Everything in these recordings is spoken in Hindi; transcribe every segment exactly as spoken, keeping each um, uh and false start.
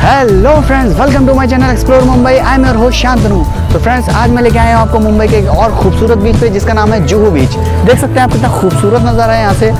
Hello friends, welcome to my channel explore Mumbai. I am your host Shantanu. तो फ्रेंड्स, आज मैं लेके आया हूँ आपको मुंबई के एक और खूबसूरत बीच पे, जिसका नाम है जुहू बीच। देख सकते हैं आप कितना खूबसूरत नज़ारा है यहाँ से।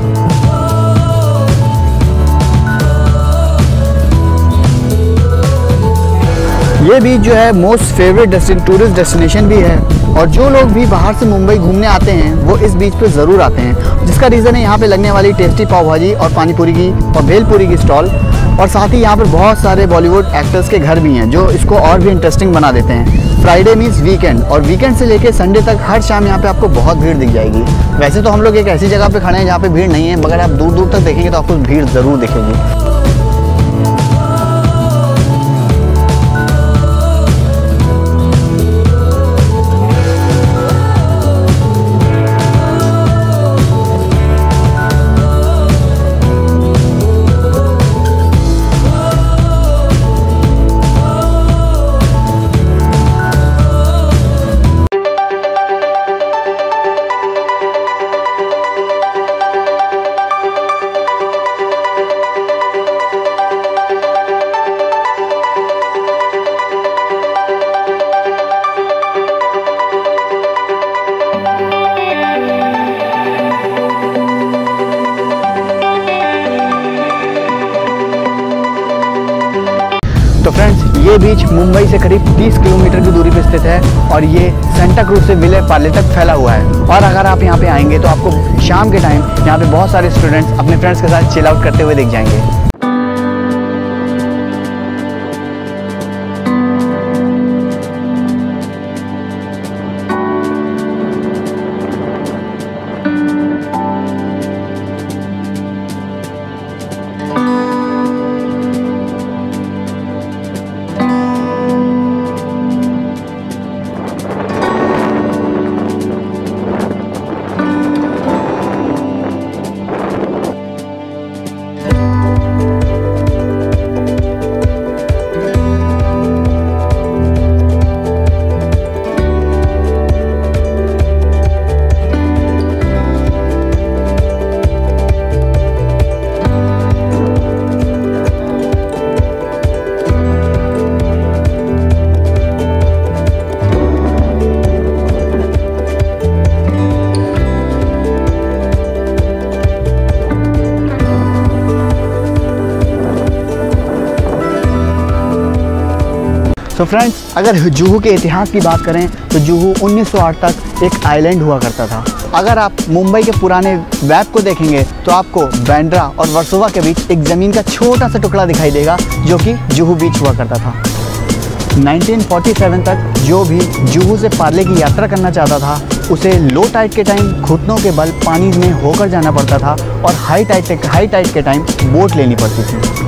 ये बीच जो है most favourite destin tourist destination भी है, और जो लोग भी बाहर से मुंबई घूमने आते हैं वो इस बीच पे ज़रूर आते हैं, जिसका रीज़न है यहाँ पे लगने वाली टेस्टी पाव भाजी और पानीपुरी की और भेलपुरी की स्टॉल। और साथ ही यहाँ पर बहुत सारे बॉलीवुड एक्टर्स के घर भी हैं जो इसको और भी इंटरेस्टिंग बना देते हैं। फ्राइडे मीन्स वीकेंड, और वीकेंड से लेकर संडे तक हर शाम यहाँ पे आपको बहुत भीड़ दिख जाएगी। वैसे तो हम लोग एक ऐसी जगह पे खड़े हैं जहाँ पे भीड़ नहीं है, मगर आप दूर दूर तक देखेंगे तो आपको भीड़ ज़रूर दिखेगी। तो फ्रेंड्स, ये बीच मुंबई से करीब तीस किलोमीटर की दूरी पर स्थित है, और ये सेंटा क्रूज से विले पार्ले तक फैला हुआ है। और अगर आप यहाँ पे आएंगे तो आपको शाम के टाइम यहाँ पे बहुत सारे स्टूडेंट्स अपने फ्रेंड्स के साथ चिल आउट करते हुए दिख जाएंगे। तो फ्रेंड्स, अगर जुहू के इतिहास की बात करें तो जुहू उन्नीस सौ आठ तक एक आइलैंड हुआ करता था। अगर आप मुंबई के पुराने मैप को देखेंगे तो आपको बांद्रा और वर्सोवा के बीच एक ज़मीन का छोटा सा टुकड़ा दिखाई देगा, जो कि जुहू बीच हुआ करता था। उन्नीस सौ सैंतालीस तक जो भी जुहू से पार्ले की यात्रा करना चाहता था, उसे लो टाइड के टाइम घुटनों के बल पानी में होकर जाना पड़ता था, और हाई टाइड हाई टाइड के टाइम बोट लेनी पड़ती थी।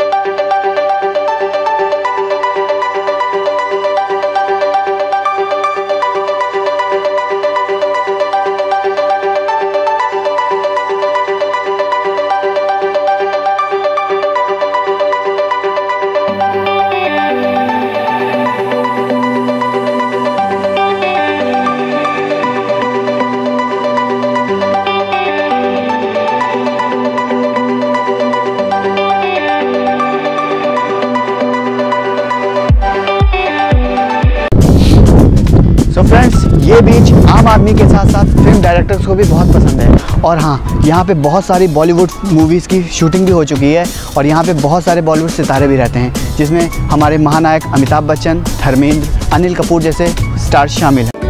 तो फ्रेंड्स, ये बीच आम आदमी के साथ साथ फिल्म डायरेक्टर्स को भी बहुत पसंद है। और हाँ, यहाँ पे बहुत सारी बॉलीवुड मूवीज़ की शूटिंग भी हो चुकी है, और यहाँ पे बहुत सारे बॉलीवुड सितारे भी रहते हैं, जिसमें हमारे महानायक अमिताभ बच्चन, धर्मेंद्र, अनिल कपूर जैसे स्टार्स शामिल हैं।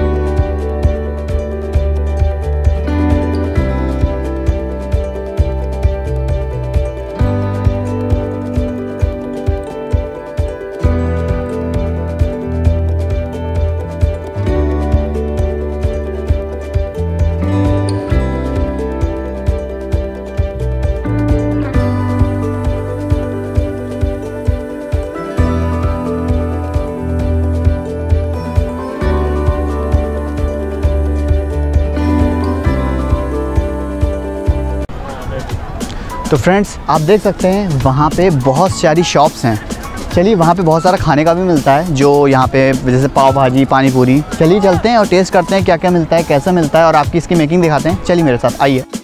तो फ्रेंड्स, आप देख सकते हैं वहाँ पे बहुत सारी शॉप्स हैं। चलिए, वहाँ पे बहुत सारा खाने का भी मिलता है, जो यहाँ पे जैसे पाव भाजी, पानी पूरी। चलिए चलते हैं और टेस्ट करते हैं क्या क्या मिलता है, कैसा मिलता है, और आपकी इसकी मेकिंग दिखाते हैं। चलिए मेरे साथ आइए।